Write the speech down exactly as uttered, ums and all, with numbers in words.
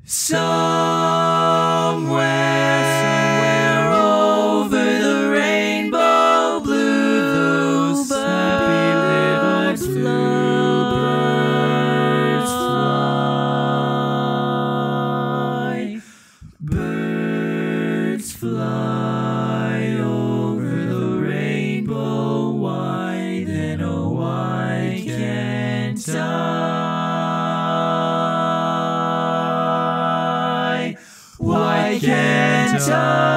Somewhere, somewhere over the rainbow blue, those happy little bluebirds fly. Birds fly over the rainbow. Why then, oh why can't I? Why can't I?